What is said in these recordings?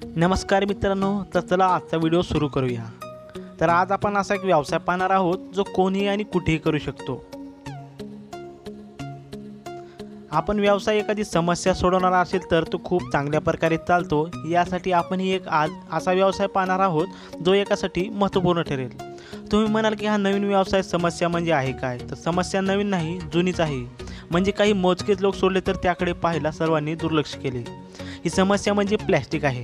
नमस्कार मित्रांनो, तर चला आजचा व्हिडिओ सुरू करूया। तर आज आपण असा एक व्यवसाय पाहणार आहोत जो कोणीही आणि कुठेही करू शकतो। आपण व्यवसाय एखादी समस्या सोडवणार असेल तर तो खूप चांगल्या प्रकारे चालतो। यासाठी आपण एक आज असा व्यवसाय पाहणार आहोत जो एकासाठी महत्त्वपूर्ण ठरेल। तुम्ही म्हणाल की हा नवीन व्यवसाय समस्या म्हणजे आहे काय? तर समस्या नवीन नाही, जुनीच आहे। म्हणजे काही मोजकेच लोक सोडले तर त्याकडे पाहायला सर्वांनी दुर्लक्ष केले। ही समस्या म्हणजे प्लॅस्टिक आहे।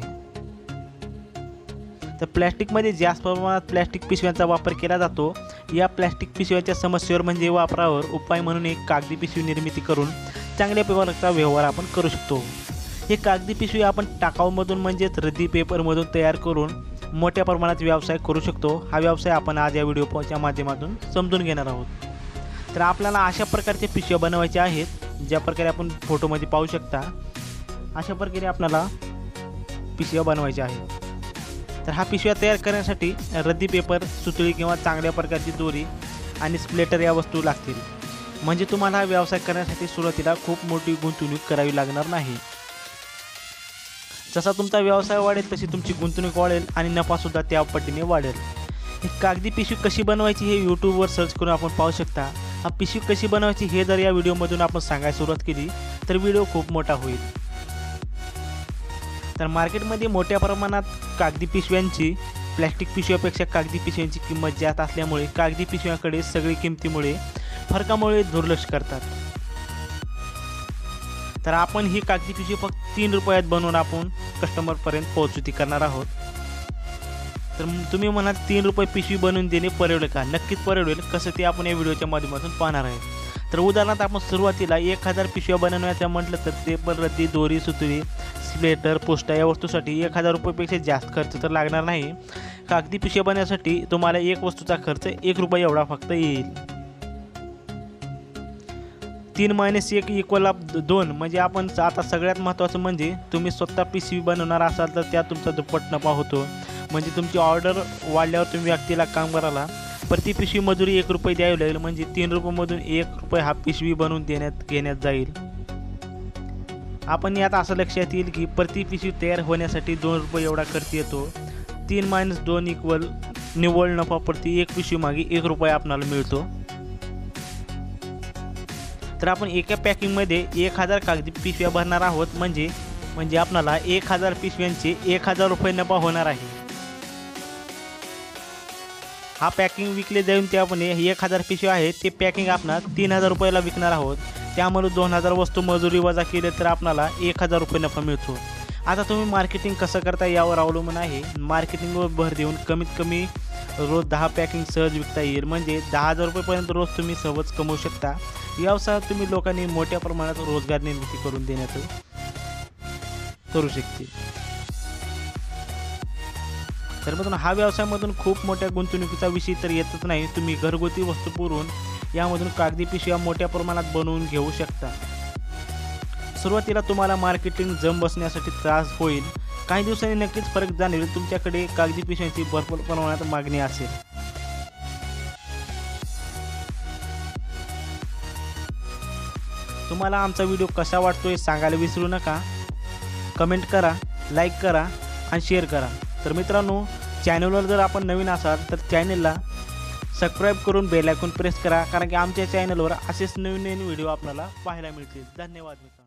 तर प्लॅस्टिकमध्ये जास्त प्रमाणात प्लॅस्टिक पिशव्यांचा वापर केला जातो। या प्लॅस्टिक पिशव्यांच्या समस्येवर म्हणजे वापरावर उपाय म्हणून एक कागदी पिशवी निर्मिती करून चांगल्या प्रकारचा व्यवहार आपण करू शकतो। हे कागदी पिशवी आपण टाकाऊमधून म्हणजेच रद्दी पेपरमधून तयार करून मोठ्या प्रमाणात व्यवसाय करू शकतो। हा व्यवसाय आपण आज या व्हिडिओच्या माध्यमातून समजून घेणार आहोत। तर आपल्याला अशा प्रकारच्या पिशव्या बनवायच्या आहेत, ज्या प्रकारे आपण फोटोमध्ये पाहू शकता। अशा प्रकारे आपल्याला पिशव्या बनवायच्या आहेत। तर हा पिशव्या तयार करण्यासाठी रद्दी पेपर, सुतळी किंवा चांगल्या प्रकारची दोरी आणि स्प्लेटर या वस्तू लागतील। म्हणजे तुम्हाला हा व्यवसाय करण्यासाठी सुरुवातीला खूप मोठी गुंतवणूक करावी लागणार नाही। जसा तुमचा व्यवसाय वाढेल तशी तुमची गुंतवणूक वाढेल आणि नफासुद्धा त्या पटीने वाढेल। ही कागदी पिशवी कशी बनवायची हे यूट्यूबवर सर्च करून आपण पाहू शकता। हा पिशवी कशी बनवायची हे जर या व्हिडिओमधून आपण सांगायला सुरुवात केली तर व्हिडिओ खूप मोठा होईल। तर मार्केटमध्ये मोठ्या प्रमाणात कागदी पिशव्यांची प्लॅस्टिक पिशव्यापेक्षा कागदी पिशव्यांची किंमत जास्त असल्यामुळे कागदी पिशव्यांकडे सगळी किमतीमुळे फरकामुळे दुर्लक्ष करतात। तर आपण ही कागदी पिशवी फक्त 3 रुपयात बनवून आपण कस्टमरपर्यंत पोहोचती करणार आहोत। तर तुम्ही म्हणाल 3 रुपये पिशवी बनवून देणे परवडेल का? नक्कीच परवडेल। कसं ते आपण या व्हिडिओच्या माध्यमातून पाहणार आहे। तर उदाहरणार्थ आपण सुरुवातीला 1000 पिशव्या बनवण्याचं म्हटलं तर पेपर, रद्दी, दोरी, सुतळी, स्प्लेटर, पोस्टा या वस्तूसाठी 1000 रुपयापेक्षा जास्त खर्च तर लागणार नाही। कागदी पिशव्या बनवण्यासाठी तुम्हाला एक वस्तूचा खर्च 1 रुपया एवढा फक्त येईल। 3 - 1 = 2 म्हणजे आपण आता सगळ्यात महत्त्वाचं म्हणजे तुम्ही स्वतः पिशवी बनवणार असाल तर त्यात तुमचा दुप्पट नफा होतो। म्हणजे तुमची ऑर्डर वाढल्यावर तुम्ही व्यक्तीला कामगाराला प्रति पिशवी मजुरी 1 रुपये द्यावी लागेल। म्हणजे 3 रुपयामधून 1 रुपये हा पिशवी बनवून घेण्यात जाईल। आपण यात असं लक्षात येईल की प्रति पिशवी तयार होण्यासाठी 2 रुपये एवढा खर्च येतो। 3 - 2 = निव्वळ नफा प्रति 1 पिशवी मागे 1 रुपया आपल्याला मिळतो। तर आपण एका पॅकिंगमध्ये 1000 कागदी पिशव्या भरणार आहोत। म्हणजे आपल्याला 1000 पिशव्यांचे 1000 रुपये नफा होणार आहे। हा पॅकिंग विकले जाऊन ते आपण 1000 पिशव्या आहेत ते पॅकिंग आपण 3000 रुपयाला विकणार आहोत। त्यामुळे 2000 वस्तू मजुरी वजा केले तर आपल्याला 1000 रुपये नफा मिळतो। आता तुम्ही मार्केटिंग कसं करता यावर अवलंबून आहे। मार्केटिंगवर भर देऊन कमीत कमी रोज 10 पॅकिंग सहज विकता येईल। म्हणजे 10,000 रुपयेपर्यंत रोज तुम्ही सहज कमवू शकता। व्यवसायात तुम्ही लोकांनी मोठ्या प्रमाणात रोजगार निर्मिती करून देण्याचं करू शकते। तर मित्रांनो, हा व्यवसायामधून खूप मोठ्या गुंतवणुकीचा विषय तर येतच नाही। तुम्ही घरगुती वस्तू पुरवून यामधून कागदी पिशव्या मोठ्या प्रमाणात बनवून घेऊ शकता। सुरुवातीला तुम्हाला मार्केटिंग जम बसण्यासाठी त्रास होईल। काही दिवसांनी नक्कीच फरक जाणवेल। तुमच्याकडे कागदी पिशव्यांची भरपूर प्रमाणात मागणी असेल। तुम्हाला आमचा व्हिडिओ कसा वाटतोय सांगायला विसरू नका। कमेंट करा, लाईक करा आणि शेअर करा। तर मित्रांनो, चॅनलवर जर आपण नवीन असाल तर चॅनलला सबस्क्राईब करून बेल आयकॉन प्रेस करा, कारण की आमच्या चॅनलवर असेच नवीन व्हिडिओ आपल्याला पाहायला मिळतील। धन्यवाद मित्रांनो।